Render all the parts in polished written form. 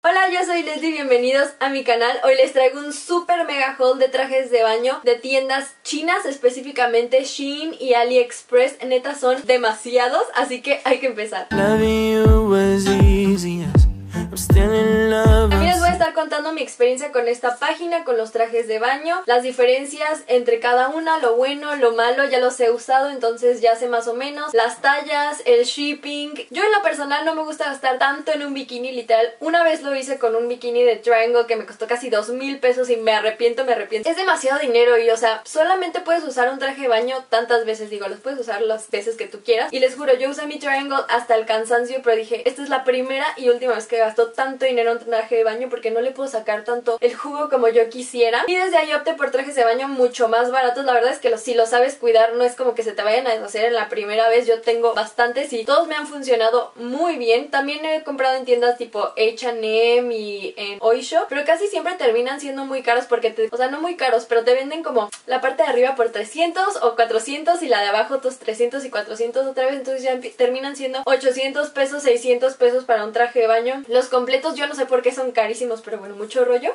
Hola, yo soy Leslie, bienvenidos a mi canal. Hoy les traigo un super mega haul de trajes de baño de tiendas chinas, específicamente Shein y AliExpress. Neta son demasiados, así que hay que empezar. También les voy a estar contando mi experiencia con esta página, con los trajes de baño, las diferencias entre cada una, lo bueno, lo malo, ya los he usado, entonces ya sé más o menos, las tallas, el shipping. Yo en lo personal no me gusta gastar tanto en un bikini, literal. Una vez lo hice con un bikini de Triangle que me costó casi 2,000 pesos y me arrepiento. Es demasiado dinero y, o sea, solamente puedes usar un traje de baño tantas veces, digo, los puedes usar las veces que tú quieras. Y les juro, yo usé mi Triangle hasta el cansancio, pero dije, esta es la primera y última vez que gasto tanto dinero en un traje de baño porque no le puedo sacar tanto el jugo como yo quisiera. Y desde ahí opté por trajes de baño mucho más baratos. La verdad es que si lo sabes cuidar, no es como que se te vayan a deshacer en la primera vez. Yo tengo bastantes y todos me han funcionado muy bien. También he comprado en tiendas tipo H&M y en Oysho, pero casi siempre terminan siendo muy caros porque o sea, no muy caros, pero te venden como la parte de arriba por 300 o 400 y la de abajo otros 300 y 400 otra vez, entonces ya terminan siendo 800 pesos, 600 pesos para un traje de baño. Los completos yo no sé por qué son carísimos, pero bueno, mucho rollo.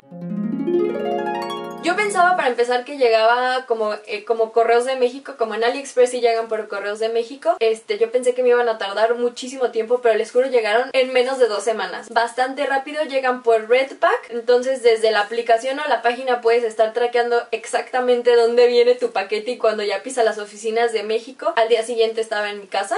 Yo pensaba para empezar que llegaba como Correos de México, como en AliExpress y llegan por Correos de México. Yo pensé que me iban a tardar muchísimo tiempo, pero les juro llegaron en menos de 2 semanas. Bastante rápido, llegan por Redpack, entonces desde la aplicación o la página puedes estar traqueando exactamente dónde viene tu paquete y cuando ya pisa las oficinas de México, al día siguiente estaba en mi casa.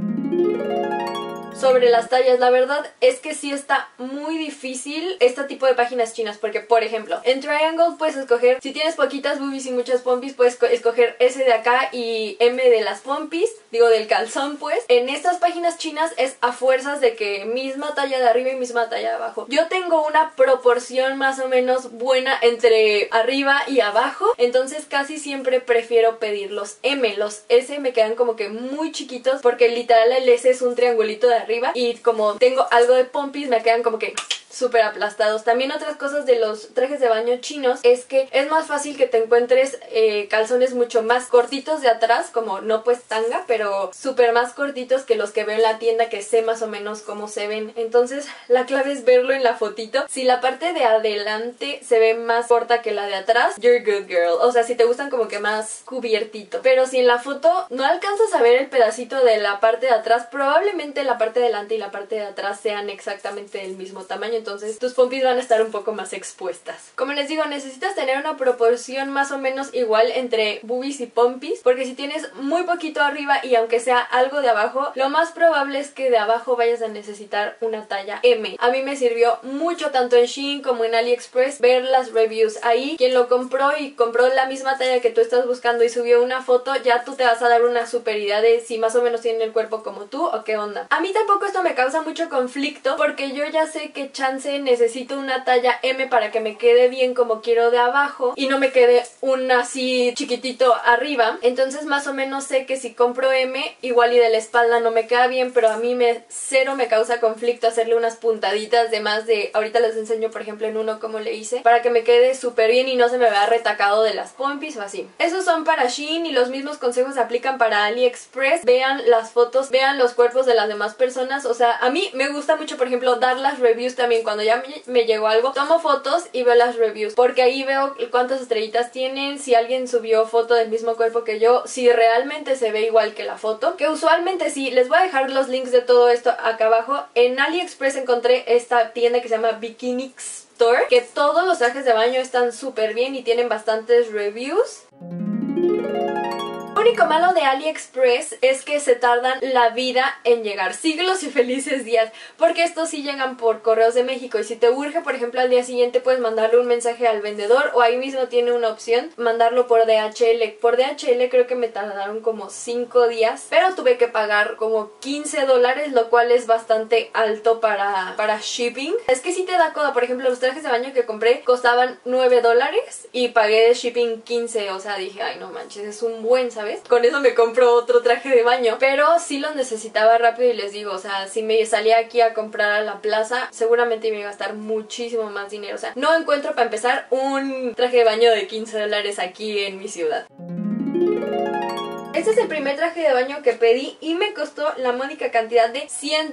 Sobre las tallas, la verdad es que sí está muy difícil este tipo de páginas chinas porque, por ejemplo, en Triangle puedes escoger, si tienes poquitas boobies y muchas pompis, puedes escoger S de acá y M de las pompis, digo del calzón pues. En estas páginas chinas es a fuerzas de que misma talla de arriba y misma talla de abajo. Yo tengo una proporción más o menos buena entre arriba y abajo, entonces casi siempre prefiero pedir los M. Los S me quedan como que muy chiquitos porque literal el S es un triangulito de arriba y como tengo algo de pompis me quedan como que súper aplastados. También otras cosas de los trajes de baño chinos es que es más fácil que te encuentres calzones mucho más cortitos de atrás, como no pues tanga, pero súper más cortitos que los que veo en la tienda, que sé más o menos cómo se ven. Entonces la clave es verlo en la fotito. Si la parte de adelante se ve más corta que la de atrás, you're good girl. O sea, si te gustan como que más cubiertito. Pero si en la foto no alcanzas a ver el pedacito de la parte de atrás, probablemente la parte de adelante y la parte de atrás sean exactamente del mismo tamaño, entonces tus pompis van a estar un poco más expuestas. Como les digo, necesitas tener una proporción más o menos igual entre boobies y pompis, porque si tienes muy poquito arriba y aunque sea algo de abajo, lo más probable es que de abajo vayas a necesitar una talla M. A mí me sirvió mucho tanto en Shein como en AliExpress ver las reviews. Ahí quien lo compró y compró la misma talla que tú estás buscando y subió una foto, ya tú te vas a dar una super idea de si más o menos tiene el cuerpo como tú o qué onda. A mí tampoco esto me causa mucho conflicto porque yo ya sé que chance necesito una talla M para que me quede bien como quiero de abajo y no me quede un así chiquitito arriba. Entonces más o menos sé que si compro M, igual y de la espalda no me queda bien, pero a mí cero me causa conflicto hacerle unas puntaditas de más de... Ahorita les enseño por ejemplo en uno cómo le hice para que me quede súper bien y no se me vea retacado de las pompis o así. Esos son para Shein y los mismos consejos se aplican para AliExpress. Vean las fotos, vean los cuerpos de las demás personas. O sea, a mí me gusta mucho por ejemplo dar las reviews también. Cuando ya me llegó algo, tomo fotos y veo las reviews porque ahí veo cuántas estrellitas tienen, si alguien subió foto del mismo cuerpo que yo, si realmente se ve igual que la foto, que usualmente sí. Les voy a dejar los links de todo esto acá abajo. En AliExpress encontré esta tienda que se llama Bikinix Store, que todos los trajes de baño están súper bien y tienen bastantes reviews. Lo único malo de AliExpress es que se tardan la vida en llegar, siglos y felices días, porque estos sí llegan por Correos de México y si te urge, por ejemplo, al día siguiente puedes mandarle un mensaje al vendedor o ahí mismo tiene una opción, mandarlo por DHL. Por DHL creo que me tardaron como 5 días, pero tuve que pagar como $15, lo cual es bastante alto para shipping. Es que sí te da coda, por ejemplo, los trajes de baño que compré costaban $9 y pagué de shipping 15, o sea, dije, ay no manches, es un buen, ¿sabes? Con eso me compro otro traje de baño, pero sí lo necesitaba rápido y les digo, o sea, si me salía aquí a comprar a la plaza, seguramente me iba a gastar muchísimo más dinero. O sea, no encuentro para empezar un traje de baño de $15 aquí en mi ciudad. Este es el primer traje de baño que pedí y me costó la módica cantidad de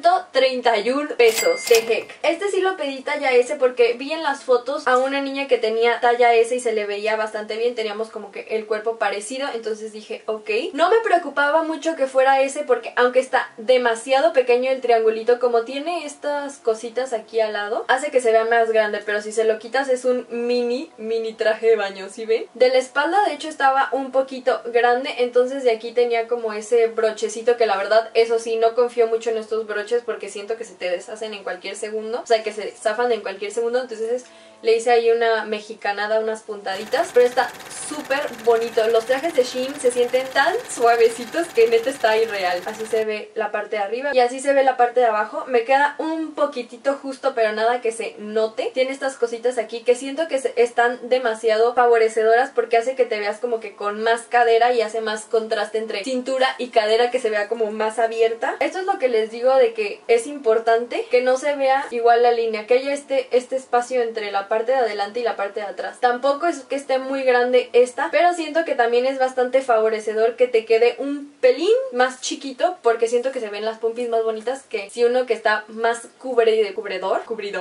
131 pesos de Heck. Este sí lo pedí talla S porque vi en las fotos a una niña que tenía talla S y se le veía bastante bien, teníamos como que el cuerpo parecido, entonces dije ok. No me preocupaba mucho que fuera S porque aunque está demasiado pequeño el triangulito, como tiene estas cositas aquí al lado, hace que se vea más grande, pero si se lo quitas es un mini traje de baño, ¿sí ven? De la espalda de hecho estaba un poquito grande, entonces de aquí tenía como ese brochecito que la verdad, eso sí, no confío mucho en estos broches porque siento que se te deshacen en cualquier segundo, o sea que se zafan en cualquier segundo, entonces le hice ahí una mexicanada, unas puntaditas, pero está súper bonito. Los trajes de Shein se sienten tan suavecitos que neta está irreal. Así se ve la parte de arriba y así se ve la parte de abajo. Me queda un poquitito justo, pero nada que se note. Tiene estas cositas aquí que siento que están demasiado favorecedoras porque hace que te veas como que con más cadera y hace más contraste entre cintura y cadera, que se vea como más abierta. Esto es lo que les digo de que es importante que no se vea igual la línea, que haya este espacio entre la parte de adelante y la parte de atrás. Tampoco es que esté muy grande esta, pero siento que también es bastante favorecedor que te quede un pelín más chiquito porque siento que se ven las pompis más bonitas que si uno que está más cubridor,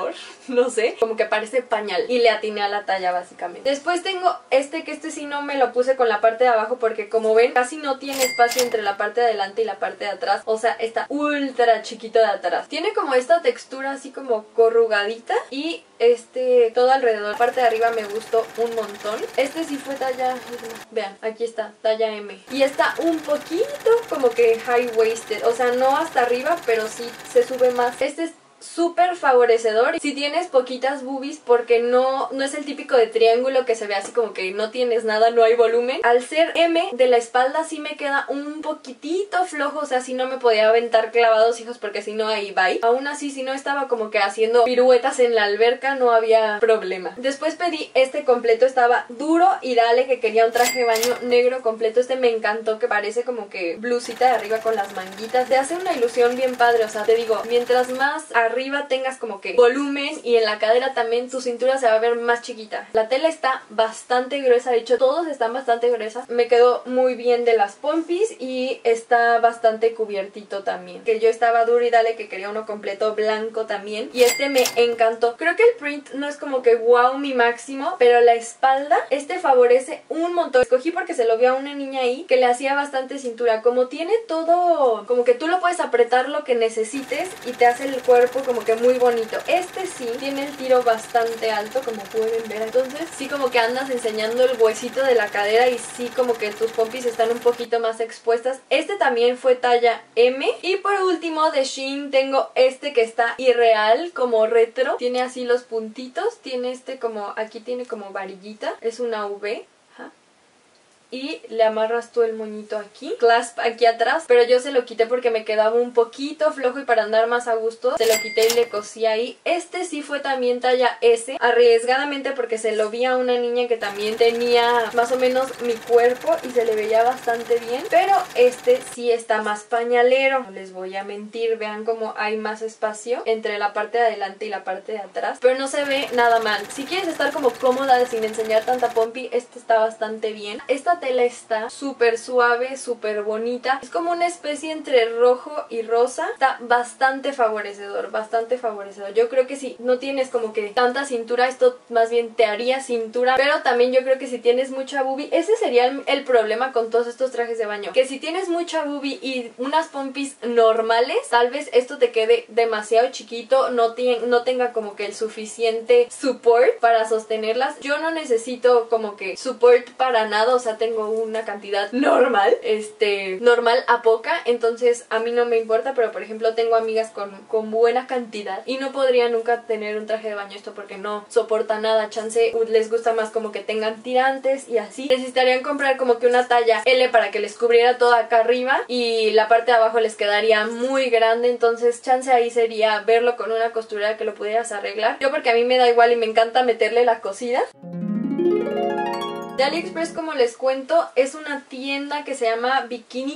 no sé, como que parece pañal, y le atiné a la talla básicamente. Después tengo que este sí no me lo puse con la parte de abajo porque como ven casi no tiene espacio entre la parte de adelante y la parte de atrás, o sea está ultra chiquito de atrás. Tiene como esta textura así como corrugadita y todo alrededor, la parte de arriba me gustó un montón. Este sí fue talla, vean, aquí está, talla M. Y está un poquito como que high waisted, o sea, no hasta arriba, pero sí se sube más. Este es súper favorecedor si tienes poquitas boobies porque no es el típico de triángulo que se ve así como que no tienes nada, no hay volumen. Al ser M de la espalda sí me queda un poquitito flojo, o sea, si no me podía aventar clavados, hijos, porque si no ahí bye. Aún así, si no estaba como que haciendo piruetas en la alberca, no había problema. Después pedí este completo, estaba duro y dale que quería un traje de baño negro completo. Este me encantó, que parece como que blusita de arriba con las manguitas. Te hace una ilusión bien padre, o sea, te digo, mientras más arriba tengas como que volumen y en la cadera también, tu cintura se va a ver más chiquita. La tela está bastante gruesa, de hecho todos están bastante gruesas. Me quedó muy bien de las pompis y está bastante cubiertito también. Que yo estaba duro y dale que quería uno completo blanco también. Y este me encantó. Creo que el print no es como que wow mi máximo, pero la espalda, favorece un montón. Escogí porque se lo vi a una niña ahí que le hacía bastante cintura. Como tiene todo, como que tú lo puedes apretar lo que necesites y te hace el cuerpo como que muy bonito. Este sí tiene el tiro bastante alto, como pueden ver, entonces sí como que andas enseñando el huesito de la cadera y sí como que tus pompis están un poquito más expuestas. Este también fue talla M. Y por último de Shein tengo que está irreal, como retro, tiene así los puntitos, tiene como, aquí tiene como varillita, es una V. Y le amarras tú el moñito aquí, clasp aquí atrás, pero yo se lo quité porque me quedaba un poquito flojo y para andar más a gusto se lo quité y le cosí ahí. Este sí fue también talla S, arriesgadamente porque se lo vi a una niña que también tenía más o menos mi cuerpo y se le veía bastante bien, pero este sí está más pañalero, no les voy a mentir, vean cómo hay más espacio entre la parte de adelante y la parte de atrás, pero no se ve nada mal. Si quieres estar como cómoda sin enseñar tanta pompi, este está bastante bien. Esta tela está súper suave, súper bonita. Es como una especie entre rojo y rosa. Está bastante favorecedor, bastante favorecedor. Yo creo que si no tienes como que tanta cintura, esto más bien te haría cintura. Pero también yo creo que si tienes mucha boobie, ese sería el problema con todos estos trajes de baño. Que si tienes mucha boobie y unas pompis normales, tal vez esto te quede demasiado chiquito, no tenga como que el suficiente support para sostenerlas. Yo no necesito como que support para nada, o sea, tengo una cantidad normal, normal a poca, entonces a mí no me importa, pero por ejemplo tengo amigas con buena cantidad y no podría nunca tener un traje de baño esto porque no soporta nada, chance les gusta más como que tengan tirantes y así. Necesitarían comprar como que una talla L para que les cubriera todo acá arriba y la parte de abajo les quedaría muy grande, entonces chance ahí sería verlo con una costurera que lo pudieras arreglar. Yo porque a mí me da igual y me encanta meterle la cosida. De AliExpress, como les cuento, es una tienda que se llama Bikinix.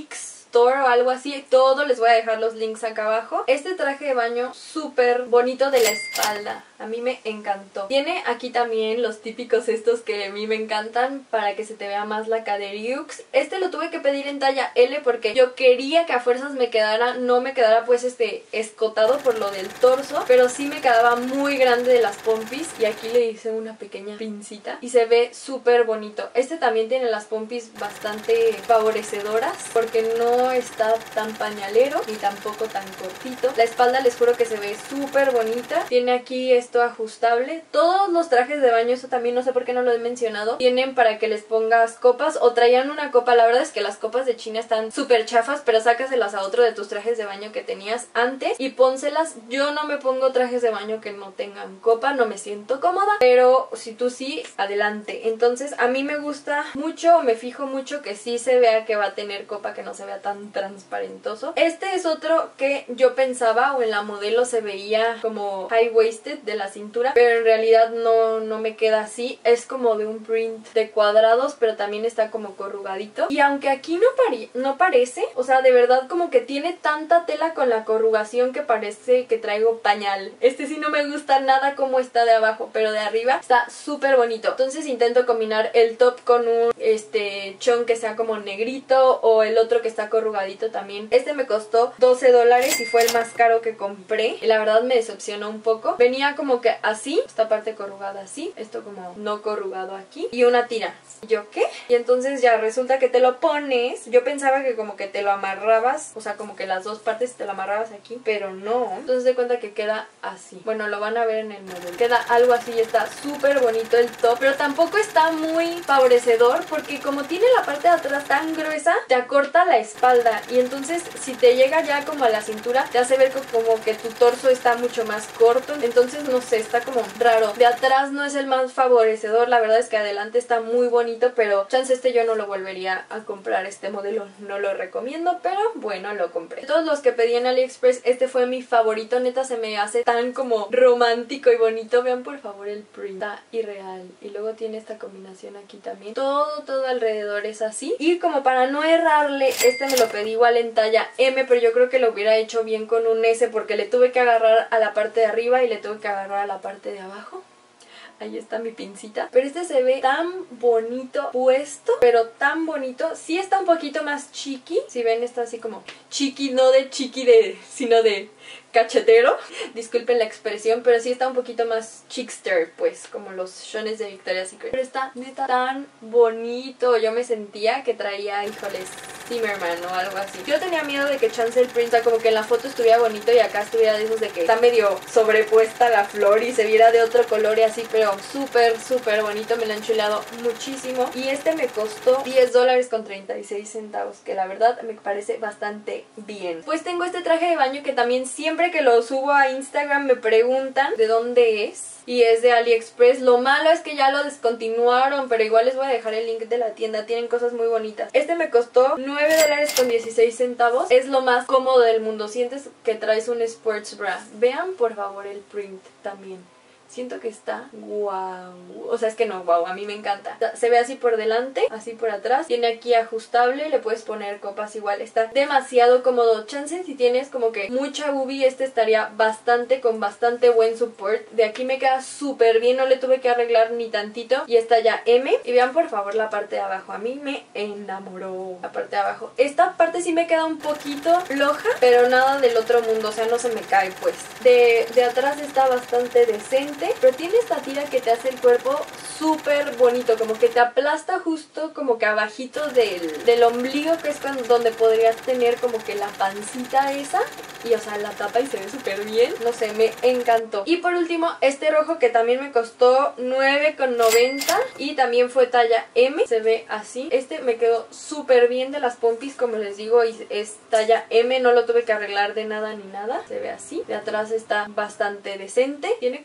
store o algo así. Todo les voy a dejar los links acá abajo. Este traje de baño súper bonito de la espalda. A mí me encantó. Tiene aquí también los típicos estos que a mí me encantan para que se te vea más la caderiux. Este lo tuve que pedir en talla L porque yo quería que a fuerzas me quedara, no me quedara pues escotado por lo del torso, pero sí me quedaba muy grande de las pompis y aquí le hice una pequeña pincita y se ve súper bonito. Este también tiene las pompis bastante favorecedoras porque no está tan pañalero ni tampoco tan cortito. La espalda les juro que se ve súper bonita. Tiene aquí esto ajustable. Todos los trajes de baño, eso también no sé por qué no lo he mencionado, tienen para que les pongas copas o traían una copa. La verdad es que las copas de China están súper chafas, pero sácaselas a otro de tus trajes de baño que tenías antes y pónselas. Yo no me pongo trajes de baño que no tengan copa, no me siento cómoda, pero si tú sí, adelante. Entonces a mí me gusta mucho, me fijo mucho que sí se vea que va a tener copa, que no se vea tan transparentoso. Este es otro que yo pensaba, o en la modelo se veía como high-waisted de la cintura, pero en realidad no me queda así. Es como de un print de cuadrados, pero también está como corrugadito. Y aunque aquí no parece, o sea, de verdad como que tiene tanta tela con la corrugación que parece que traigo pañal. Este sí no me gusta nada como está de abajo, pero de arriba está súper bonito. Entonces intento combinar el top con un chon que sea como negrito, o el otro que está corrugadito también. Este me costó $12 y fue el más caro que compré y la verdad me decepcionó un poco. Venía como que así, esta parte corrugada así, esto como no corrugado aquí y una tira. ¿Y yo qué? Y entonces ya resulta que te lo pones. Yo pensaba que como que te lo amarrabas, o sea, como que las dos partes te lo amarrabas aquí, pero no. Entonces de cuenta que queda así. Bueno, lo van a ver en el modelo. Queda algo así y está súper bonito el top, pero tampoco está muy favorecedor porque como tiene la parte de atrás tan gruesa, te acorta la espalda y entonces si te llega ya como a la cintura, te hace ver como que tu torso está mucho más corto. Entonces no sé, está como raro. De atrás no es el más favorecedor, la verdad es que adelante está muy bonito, pero chance yo no lo volvería a comprar. Este modelo no lo recomiendo, pero bueno, lo compré. De todos los que pedí en AliExpress, este fue mi favorito. Neta se me hace tan como romántico y bonito. Vean por favor el print, está irreal. Y luego tiene esta combinación aquí también. Todo alrededor es así. Y como para no errarle, este me lo pedí igual en talla M, pero yo creo que lo hubiera hecho bien con un S porque le tuve que agarrar a la parte de arriba y le tuve que agarrar a la parte de abajo. Ahí está mi pincita. Pero este se ve tan bonito puesto, pero tan bonito. Sí está un poquito más chiqui. Si ven, está así como chiqui, no de chiqui sino de cachetero. Disculpen la expresión, pero sí está un poquito más chickster, pues, como los shones de Victoria's Secret. Pero está neta tan bonito. Yo me sentía que traía, híjoles, Zimmerman o algo así. Yo tenía miedo de que chance el print, como que en la foto estuviera bonito y acá estuviera de esos de que está medio sobrepuesta la flor y se viera de otro color y así, pero súper bonito. Me lo han chuleado muchísimo. Y este me costó $10.36, que la verdad me parece bastante bien. Pues tengo este traje de baño que también siempre que lo subo a Instagram me preguntan de dónde es. Y es de AliExpress. Lo malo es que ya lo descontinuaron, pero igual les voy a dejar el link de la tienda. Tienen cosas muy bonitas. Este me costó $9.16. Es lo más cómodo del mundo. Sientes que traes un sports bra. Vean por favor el print también. Siento que está wow. O sea, es que no, wow, a mí me encanta. Se ve así por delante, así por atrás. Tiene aquí ajustable, le puedes poner copas igual. Está demasiado cómodo. Chance si tienes como que mucha boobie, este estaría con bastante buen support. De aquí me queda súper bien, no le tuve que arreglar ni tantito. Y está ya M. Y vean por favor la parte de abajo. A mí me enamoró la parte de abajo. Esta parte sí me queda un poquito floja, pero nada del otro mundo, o sea, no se me cae pues. De atrás está bastante decente, pero tiene esta tira que te hace el cuerpo súper bonito, como que te aplasta justo como que abajito del ombligo, que es donde podrías tener como que la pancita esa, y o sea la tapa y se ve súper bien. No sé, me encantó. Y por último este rojo que también me costó $9.90 y también fue talla M, se ve así. Este me quedó súper bien de las pompis, como les digo, y es talla M, no lo tuve que arreglar de nada ni nada. Se ve así, de atrás está bastante decente, tiene como que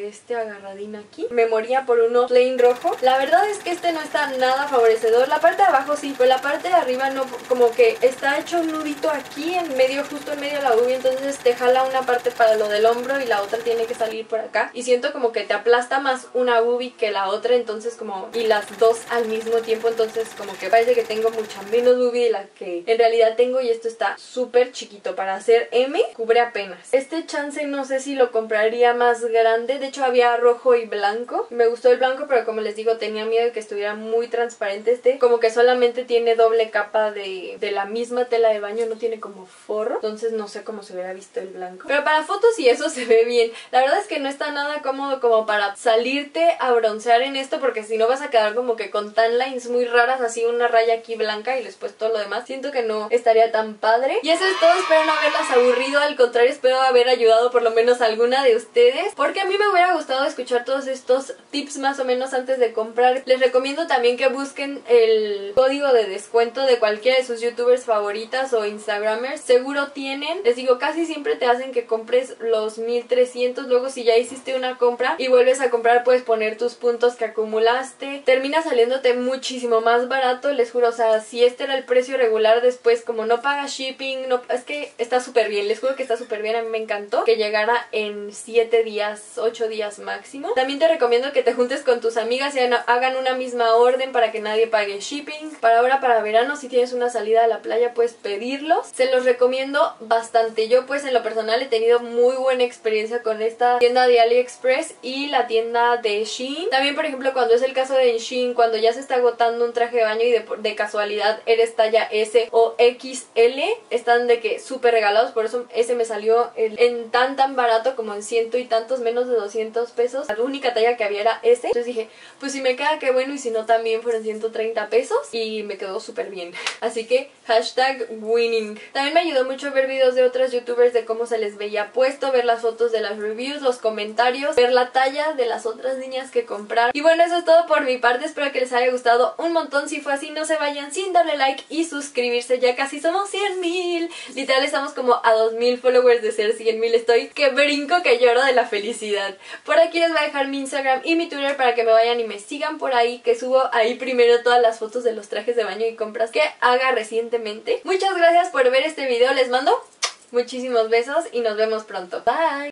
de este agarradín aquí. Me moría por uno plain rojo. La verdad es que este no está nada favorecedor. La parte de abajo sí, pero la parte de arriba no, como que está hecho un nudito aquí en medio, justo en medio de la boobie, entonces te jala una parte para lo del hombro y la otra tiene que salir por acá. Y siento como que te aplasta más una boobie que la otra, entonces como, y las dos al mismo tiempo, entonces como que parece que tengo mucha menos boobie de la que en realidad tengo, y esto está súper chiquito. Para hacer M, cubre apenas. Este chance no sé si lo compraría más grande, de hecho había rojo y blanco. Me gustó el blanco, pero como les digo, tenía miedo de que estuviera muy transparente. Este como que solamente tiene doble capa de la misma tela de baño, no tiene como forro, entonces no sé cómo se hubiera visto el blanco. Pero para fotos y eso se ve bien. La verdad es que no está nada cómodo como para salirte a broncear en esto, porque si no vas a quedar como que con tan lines muy raras, así una raya aquí blanca y después todo lo demás. Siento que no estaría tan padre. Y eso es todo, espero no haberlas aburrido, al contrario, espero haber ayudado por lo menos a alguna de ustedes, porque a mí me hubiera gustado escuchar todos estos tips más o menos antes de comprar. Les recomiendo también que busquen el código de descuento de cualquiera de sus youtubers favoritas o instagramers, seguro tienen. Les digo, casi siempre te hacen que compres los 1300, luego si ya hiciste una compra y vuelves a comprar puedes poner tus puntos que acumulaste, termina saliéndote muchísimo más barato, les juro. O sea, si este era el precio regular, después como no pagas shipping, no, es que está súper bien, les juro que está súper bien. A mí me encantó que llegara en 7 días, 8 días máximo. También te recomiendo que te juntes con tus amigas y hagan una misma orden para que nadie pague shipping. Para ahora, para verano, si tienes una salida a la playa, puedes pedirlos. Se los recomiendo bastante. Yo pues en lo personal he tenido muy buena experiencia con esta tienda de AliExpress y la tienda de Shein. También, por ejemplo, cuando es el caso de Shein, cuando ya se está agotando un traje de baño y de casualidad eres talla S o XL, están de que súper regalados. Por eso ese me salió en tan barato, como en ciento y tantos, menos de 200 pesos. La única talla que había era S. Entonces dije, pues si me queda, qué bueno, y si no también fueron 130 pesos y me quedó súper bien. Así que hashtag winning. También me ayudó mucho ver videos de otras youtubers de cómo se les veía puesto, ver las fotos de las reviews, los comentarios, ver la talla de las otras niñas que compraron. Y bueno, eso es todo por mi parte, espero que les haya gustado un montón. Si fue así, no se vayan sin darle like y suscribirse, ya casi somos 100,000. Literal estamos como a 2000 followers de ser 100,000, estoy que brinco, que lloro de la felicidad. Por aquí les voy a dejar mi Instagram y mi Twitter para que me vayan y me sigan por ahí, que subo ahí primero todas las fotos de los trajes de baño y compras que haga recientemente. Muchas gracias por ver este video, les mando muchísimos besos y nos vemos pronto. Bye.